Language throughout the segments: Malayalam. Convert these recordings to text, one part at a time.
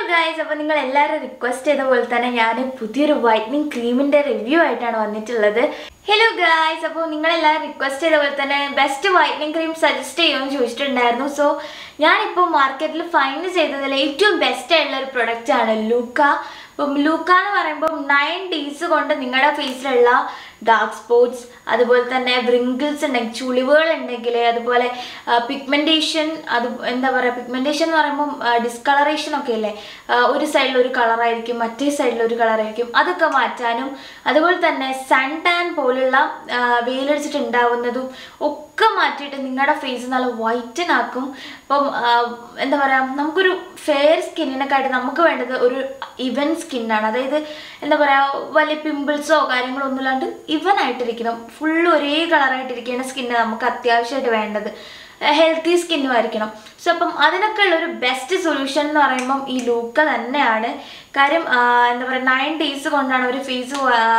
guys, അപ്പോൾ നിങ്ങൾ എല്ലാവരും റിക്വസ്റ്റ് ചെയ്ത പോലെ തന്നെ ഞാൻ പുതിയൊരു വൈറ്റനിങ് ക്രീമിന്റെ റിവ്യൂ ആയിട്ടാണ് വന്നിട്ടുള്ളത്. ഹലോ ഗായ്സ്, അപ്പോൾ നിങ്ങൾ എല്ലാവരും റിക്വസ്റ്റ് ചെയ്ത പോലെ തന്നെ ബെസ്റ്റ് വൈറ്റനിങ് ക്രീം സജസ്റ്റ് ചെയ്യുമെന്ന് ചോദിച്ചിട്ടുണ്ടായിരുന്നു. സോ ഞാനിപ്പോൾ മാർക്കറ്റിൽ ഫൈൻഡ് ചെയ്തതിൽ ഏറ്റവും ബെസ്റ്റ് ആയിട്ടുള്ള ഒരു പ്രൊഡക്റ്റ് ആണ് ലൂക്ക. അപ്പം ലൂക്ക എന്ന് പറയുമ്പോൾ 9 days കൊണ്ട് നിങ്ങളുടെ ഫേസിലുള്ള ഡാർക്ക് സ്പോട്ട്സ്, അതുപോലെ തന്നെ വ്രിങ്കിൾസ് ഉണ്ടെങ്കിൽ, ചുളിവുകൾ ഉണ്ടെങ്കിൽ, അതുപോലെ പിഗ്മെൻറ്റേഷൻ, അത് എന്താ പറയുക, പിഗ്മെൻറ്റേഷൻ എന്ന് പറയുമ്പോൾ ഡിസ്കളറേഷൻ ഒക്കെ ഇല്ലേ, ഒരു സൈഡിൽ ഒരു കളറായിരിക്കും മറ്റേ സൈഡിൽ ഒരു കളറായിരിക്കും, അതൊക്കെ മാറ്റാനും, അതുപോലെ തന്നെ സൺ ടാൻ പോലുള്ള വെയിലടിച്ചിട്ടുണ്ടാവുന്നതും ഒക്കെ മാറ്റിയിട്ട് നിങ്ങളുടെ ഫേസ് നല്ല വൈറ്റൻ ആക്കും. അപ്പം എന്താ പറയുക, നമുക്കൊരു ഫെയർ സ്കിന്നിനെക്കാട്ടി നമുക്ക് വേണ്ടത് ഒരു ഇവൻ സ്കിന്നാണ്. അതായത് എന്താ പറയുക, വലിയ പിമ്പിൾസോ കാര്യങ്ങളോ ഒന്നും ഇല്ലാണ്ട് ഇവൻ ആയിട്ടിരിക്കണം, ഫുള്ള് ഒരേ കളറായിട്ടിരിക്കുന്ന സ്കിന്ന് നമുക്ക് അത്യാവശ്യമായിട്ട് വേണ്ടത്. ഹെൽത്തി സ്കിന്നും ആയിരിക്കണം. സോ അപ്പം അതിനൊക്കെ ഉള്ളൊരു ബെസ്റ്റ് സൊല്യൂഷൻ എന്ന് പറയുമ്പം ഈ ലൂക്ക തന്നെയാണ്. കാര്യം എന്താ പറയുക, 9 days കൊണ്ടാണ് ഒരു ഫേസ്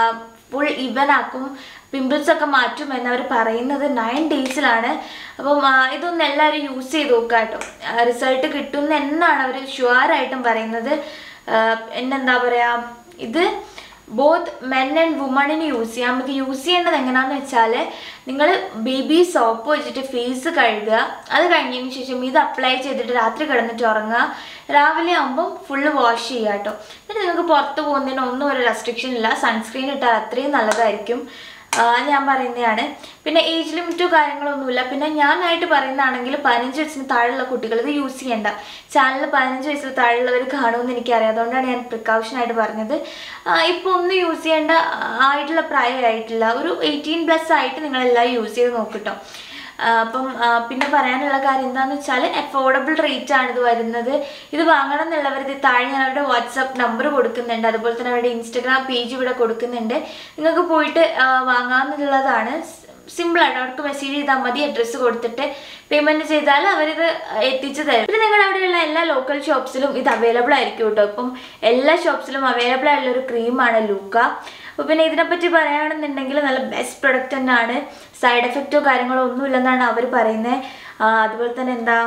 ഫുൾ ഇവൻ ആക്കും, പിമ്പിൾസ് ഒക്കെ മാറ്റും എന്നവർ പറയുന്നത് 9 daysലാണ്. അപ്പം ഇതൊന്നും എല്ലാവരും യൂസ് ചെയ്ത് നോക്കുക കേട്ടോ, റിസൾട്ട് കിട്ടും എന്നാണ് അവർ ഷുവറായിട്ടും പറയുന്നത്. എന്നെന്താ പറയുക, ഇത് ബോത്ത് മെൻ ആൻഡ് വുമണിന് യൂസ് ചെയ്യാം. നമുക്ക് യൂസ് ചെയ്യേണ്ടത് എങ്ങനെയാണെന്ന് വെച്ചാൽ, നിങ്ങൾ ബേബി സോപ്പ് വെച്ചിട്ട് ഫേസ് കഴുകുക, അത് കഴിഞ്ഞതിന് ശേഷം ഇത് അപ്ലൈ ചെയ്തിട്ട് രാത്രി കിടന്നിട്ട് ഉറങ്ങുക, രാവിലെ ആകുമ്പം ഫുള്ള് വാഷ് ചെയ്യുക കേട്ടോ. എന്നിട്ട് നിങ്ങൾക്ക് പുറത്ത് പോകുന്നതിന് ഒന്നും ഒരു റെസ്ട്രിക്ഷൻ ഇല്ല, സൺസ്ക്രീൻ ഇട്ടാൽ അത്രയും നല്ലതായിരിക്കും, ഞാൻ പറയുന്നതാണ്. പിന്നെ ഏജ് ലിമിറ്റോ കാര്യങ്ങളൊന്നുമില്ല. പിന്നെ ഞാനായിട്ട് പറയുന്നതാണെങ്കിൽ 15 വയസ്സിന് താഴെയുള്ള കുട്ടികൾ ഇത് യൂസ് ചെയ്യേണ്ട. ചാനലിൽ 15 വയസ്സിന് താഴെയുള്ളവർ കാണുമെന്ന് എനിക്കറിയാം, അതുകൊണ്ടാണ് ഞാൻ പ്രിക്കോഷനായിട്ട് പറഞ്ഞത്. ഇപ്പോൾ ഒന്നും യൂസ് ചെയ്യേണ്ട ആയിട്ടുള്ള പ്രായമായിട്ടില്ല, ഒരു 18+ ആയിട്ട് നിങ്ങളെല്ലാം യൂസ് ചെയ്ത് നോക്കിട്ടോ. അപ്പം പിന്നെ പറയാനുള്ള കാര്യം എന്താണെന്ന് വെച്ചാൽ, അഫോർഡബിൾ റേറ്റ് ആണ് ഇത് വരുന്നത്. ഇത് വാങ്ങണം എന്നുള്ളവർ ഇത് താഴെ ഞാൻ അവരുടെ വാട്സപ്പ് നമ്പർ കൊടുക്കുന്നുണ്ട്, അതുപോലെ തന്നെ അവരുടെ ഇൻസ്റ്റഗ്രാം പേജ് ഇവിടെ കൊടുക്കുന്നുണ്ട്, നിങ്ങൾക്ക് പോയിട്ട് വാങ്ങാമെന്നുള്ളതാണ്. സിമ്പിളായിട്ട് അവർക്ക് മെസ്സേജ് ചെയ്താൽ മതി, അഡ്രസ്സ് കൊടുത്തിട്ട് പേയ്മെൻറ്റ് ചെയ്താൽ അവരിത് എത്തിച്ചു തരും. പിന്നെ നിങ്ങളുടെ അവിടെയുള്ള എല്ലാ ലോക്കൽ ഷോപ്സിലും ഇത് അവൈലബിൾ ആയിരിക്കും കേട്ടോ. ഇപ്പം എല്ലാ ഷോപ്സിലും അവൈലബിൾ ആയിട്ടുള്ളൊരു ക്രീമാണ് ലൂക്ക. അപ്പോൾ പിന്നെ ഇതിനെപ്പറ്റി പറയുകയാണെന്നുണ്ടെങ്കിൽ നല്ല ബെസ്റ്റ് പ്രൊഡക്റ്റ് തന്നെയാണ്, സൈഡ് എഫക്റ്റോ കാര്യങ്ങളോ ഒന്നുമില്ലെന്നാണ് അവർ പറയുന്നത്. അതുപോലെ തന്നെ എന്താ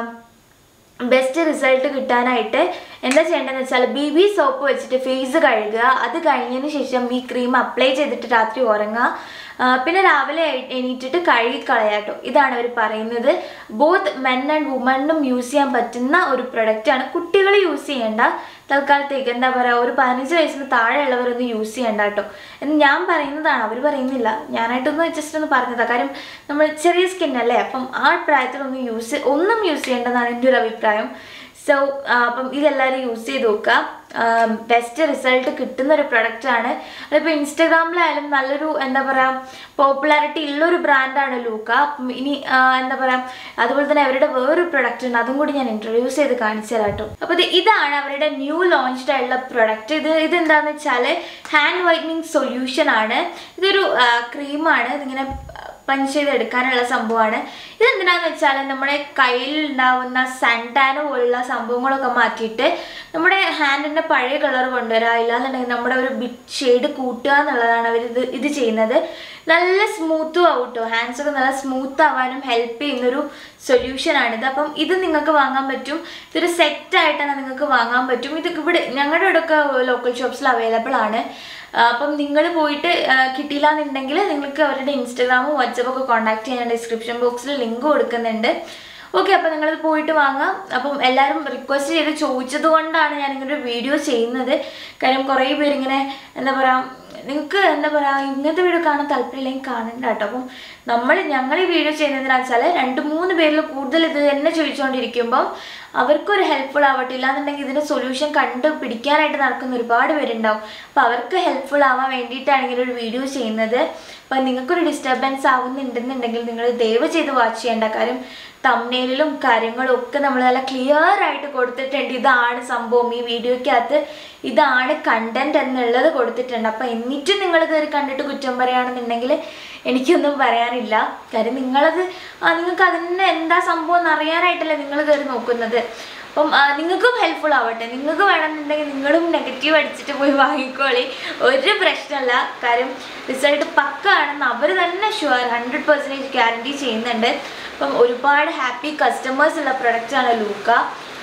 ബെസ്റ്റ് റിസൾട്ട് കിട്ടാനായിട്ട് എന്താ ചെയ്യേണ്ടതെന്ന് വെച്ചാൽ, ബേബി സോപ്പ് വെച്ചിട്ട് ഫേസ് കഴുകുക, അത് കഴിഞ്ഞതിന് ശേഷം ഈ ക്രീം അപ്ലൈ ചെയ്തിട്ട് രാത്രി ഉറങ്ങുക, പിന്നെ രാവിലെ എണീറ്റിട്ട് കഴുകിക്കളയാട്ടോ. ഇതാണ് അവർ പറയുന്നത്. ബോത്ത് മെൻ ആൻഡ് വുമണിനും യൂസ് ചെയ്യാൻ പറ്റുന്ന ഒരു പ്രൊഡക്റ്റാണ്. കുട്ടികൾ യൂസ് ചെയ്യേണ്ട തൽക്കാലത്തേക്ക്, എന്താ പറയുക, ഒരു 15 വയസ്സിന് താഴെയുള്ളവരൊന്നും യൂസ് ചെയ്യേണ്ട കേട്ടോ എന്ന് ഞാൻ പറയുന്നതാണ്, അവർ പറയുന്നില്ല. ഞാനായിട്ടൊന്ന് ജസ്റ്റ് ഒന്ന് പറഞ്ഞതാണ്. കാര്യം നമ്മൾ ചെറിയ സ്കിന്നല്ലേ, അപ്പം ആ പ്രായത്തിലൊന്നും ഒന്നും യൂസ് ചെയ്യേണ്ടതാണ് എൻ്റെ ഒരു അഭിപ്രായം. സോ അപ്പം ഇതെല്ലാവരും യൂസ് ചെയ്ത് നോക്കുക, ബെസ്റ്റ് റിസൾട്ട് കിട്ടുന്നൊരു പ്രൊഡക്റ്റാണ്. അതിപ്പോൾ ഇൻസ്റ്റഗ്രാമിലായാലും നല്ലൊരു എന്താ പറയുക പോപ്പുലാരിറ്റി ഉള്ളൊരു ബ്രാൻഡാണ് ലൂക്ക. ഇനി എന്താ പറയുക, അതുപോലെ തന്നെ അവരുടെ വേറൊരു പ്രൊഡക്റ്റ് ഉണ്ട്, അതും കൂടി ഞാൻ ഇൻട്രൊഡ്യൂസ് ചെയ്ത് കാണിച്ചു തരാം കേട്ടോ. അപ്പോൾ ഇതാണ് അവരുടെ ന്യൂ ലോഞ്ച്ഡ് ആയിട്ടുള്ള പ്രൊഡക്റ്റ്. ഇതെന്താണെന്ന് വെച്ചാൽ ഹാൻഡ് വൈറ്റനിങ് സൊല്യൂഷൻ ആണ്. ഇതൊരു ക്രീമാണ്, ഇതിങ്ങനെ പഞ്ച് ചെയ്തെടുക്കാനുള്ള സംഭവമാണ്. ഇതെന്തിനാന്ന് വെച്ചാൽ, നമ്മുടെ കയ്യിലുണ്ടാവുന്ന സൺ ടാൻ പോലുള്ള സംഭവങ്ങളൊക്കെ മാറ്റിയിട്ട് നമ്മുടെ ഹാൻഡിൻ്റെ പഴയ കളർ കൊണ്ടുവരിക, ഇല്ലാന്നുണ്ടെങ്കിൽ നമ്മുടെ ഒരു ബിറ്റ് ഷെയ്ഡ് കൂട്ടുക എന്നുള്ളതാണ് അവർ ഇത് ചെയ്യുന്നത്. നല്ല സ്മൂത്തും ആവും കേട്ടോ, ഹാൻഡ്സൊക്കെ നല്ല സ്മൂത്ത് ആവാനും ഹെൽപ്പ് ചെയ്യുന്നൊരു സൊല്യൂഷനാണിത്. അപ്പം ഇത് നിങ്ങൾക്ക് വാങ്ങാൻ പറ്റും, ഇതൊരു സെറ്റായിട്ടാണ് നിങ്ങൾക്ക് വാങ്ങാൻ പറ്റും. ഇത് ഇവിടെ ഞങ്ങളുടെ ഇവിടെയൊക്കെ ലോക്കൽ ഷോപ്സിൽ അവൈലബിൾ ആണ്. അപ്പം നിങ്ങൾ പോയിട്ട് കിട്ടിയില്ല എന്നുണ്ടെങ്കിൽ നിങ്ങൾക്ക് അവരുടെ ഇൻസ്റ്റഗ്രാമും വാട്സപ്പൊക്കെ കോൺടാക്ട് ചെയ്യാൻ ഡിസ്ക്രിപ്ഷൻ ബോക്സിൽ ലിങ്ക് കൊടുക്കുന്നുണ്ട്. ഓക്കെ, അപ്പം നിങ്ങളത് പോയിട്ട് വാങ്ങാം. അപ്പം എല്ലാവരും റിക്വസ്റ്റ് ചെയ്ത് ചോദിച്ചത് കൊണ്ടാണ് ഞാനിങ്ങനെ ഒരു വീഡിയോ ചെയ്യുന്നത്. കാര്യം കുറേ പേരിങ്ങനെ എന്താ പറയുക, നിങ്ങൾക്ക് എന്താ പറയുക, ഇങ്ങനത്തെ വീഡിയോ കാണാൻ താല്പര്യമില്ലെങ്കിൽ കാണണ്ട കേട്ടോ. അപ്പം ഞങ്ങൾ ഈ വീഡിയോ ചെയ്യുന്നതെന്ന് വെച്ചാൽ 2-3 പേരിൽ കൂടുതൽ ഇത് തന്നെ ചോദിച്ചുകൊണ്ടിരിക്കുമ്പം അവർക്കൊരു ഹെൽപ്ഫുൾ ആവട്ടെ. ഇല്ലാന്നുണ്ടെങ്കിൽ ഇതിൻ്റെ സൊല്യൂഷൻ കണ്ടുപിടിക്കാനായിട്ട് നടക്കുന്ന ഒരുപാട് പേരുണ്ടാവും. അപ്പോൾ അവർക്ക് ഹെൽപ്ഫുൾ ആവാൻ വേണ്ടിയിട്ടാണ് ഇങ്ങനെ ഒരു വീഡിയോ ചെയ്യുന്നത്. അപ്പം നിങ്ങൾക്കൊരു ഡിസ്റ്റർബൻസ് ആവുന്നുണ്ടെന്നുണ്ടെങ്കിൽ നിങ്ങൾ ദയവ് ചെയ്ത് വാച്ച് ചെയ്യേണ്ട. കാര്യം തംബ്നെയിലും കാര്യങ്ങളും ഒക്കെ നമ്മൾ നല്ല ക്ലിയർ ആയിട്ട് കൊടുത്തിട്ടുണ്ട്, ഇതാണ് സംഭവം, ഈ വീഡിയോയ്ക്കകത്ത് ഇതാണ് കണ്ടന്റ് എന്നുള്ളത് കൊടുത്തിട്ടുണ്ട്. അപ്പം എന്നിട്ടും നിങ്ങൾ കയറി കണ്ടിട്ട് കുറ്റം പറയുകയാണെന്നുണ്ടെങ്കിൽ എനിക്കൊന്നും പറയാനില്ല. കാര്യം നിങ്ങൾക്ക് അതിന് എന്താ സംഭവം എന്ന് അറിയാനായിട്ടല്ലേ നിങ്ങൾ കയറി നോക്കുന്നത്. അപ്പം നിങ്ങൾക്കും ഹെൽപ്ഫുൾ ആവട്ടെ. നിങ്ങൾക്ക് വേണമെന്നുണ്ടെങ്കിൽ നിങ്ങളും നെഗറ്റീവ് അടിച്ചിട്ട് പോയി വാങ്ങിക്കോളി, ഒരു പ്രശ്നമല്ല. കാര്യം റിസൾട്ട് പക്ക ആണെന്ന് അവർ തന്നെ 100% ഗ്യാരണ്ടി ചെയ്യുന്നുണ്ട്. അപ്പം ഒരുപാട് ഹാപ്പി കസ്റ്റമേഴ്സ് ഉള്ള പ്രൊഡക്റ്റാണ് ലൂക്ക.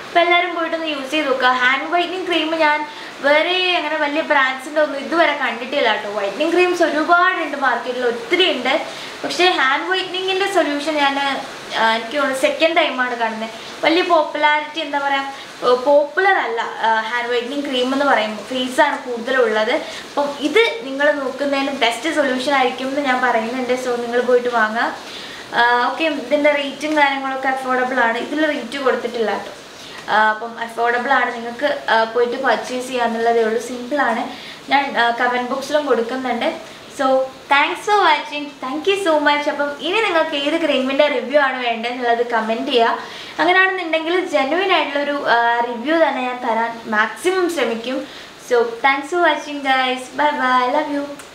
അപ്പോൾ എല്ലാവരും പോയിട്ടൊന്ന് യൂസ് ചെയ്ത് നോക്കുക. ഹാൻഡ് വൈറ്റനിങ് ക്രീം ഞാൻ വേറെ അങ്ങനെ വലിയ ബ്രാൻഡ്സിൻ്റെ ഒന്നും ഇതുവരെ കണ്ടിട്ടില്ല കേട്ടോ. വൈറ്റനിങ് ക്രീംസ് ഒരുപാടുണ്ട് മാർക്കറ്റിൽ, ഒത്തിരി ഉണ്ട്. പക്ഷേ ഹാൻഡ് വൈറ്റനിങ്ങിൻ്റെ സൊല്യൂഷൻ എനിക്ക് തോന്നുന്നു സെക്കൻഡ് ടൈമാണ് കാണുന്നത്. വലിയ പോപ്പുലാരിറ്റി എന്താ പറയുക, പോപ്പുലർ അല്ല ഹാൻഡ് വൈറ്റനിങ് ക്രീം എന്ന് പറയുമ്പോൾ, ഫേസാണ് കൂടുതലുള്ളത്. അപ്പം ഇത് നിങ്ങൾ നോക്കുന്നതിന് ബെസ്റ്റ് സൊല്യൂഷൻ ആയിരിക്കും എന്ന് ഞാൻ പറയുന്നുണ്ട്. സോ നിങ്ങൾ പോയിട്ട് വാങ്ങുക. ഓക്കെ, ഇതിൻ്റെ റേറ്റും കാര്യങ്ങളൊക്കെ അഫോർഡബിൾ ആണ്. ഇതിൽ റേറ്റ് കൊടുത്തിട്ടില്ല കേട്ടോ. അപ്പം അഫോർഡബിൾ ആണ്, നിങ്ങൾക്ക് പോയിട്ട് പർച്ചേസ് ചെയ്യാന്നുള്ളതേ ഉള്ളൂ. സിമ്പിളാണ്. ഞാൻ കമൻറ്റ് ബോക്സിലും കൊടുക്കുന്നുണ്ട്. So thanks for watching. Thank you so much. അപ്പം ഇനി നിങ്ങൾക്ക് ഏത് ക്രീമിൻ്റെ റിവ്യൂ ആണ് വേണ്ടതെന്നുള്ളത് കമൻറ്റ് ചെയ്യുക. അങ്ങനെയാണെന്നുണ്ടെങ്കിൽ ജെന്യുവൻ ആയിട്ടുള്ളൊരു റിവ്യൂ തന്നെ ഞാൻ തരാൻ മാക്സിമം ശ്രമിക്കും. So thanks for watching guys. Bye bye. Love U.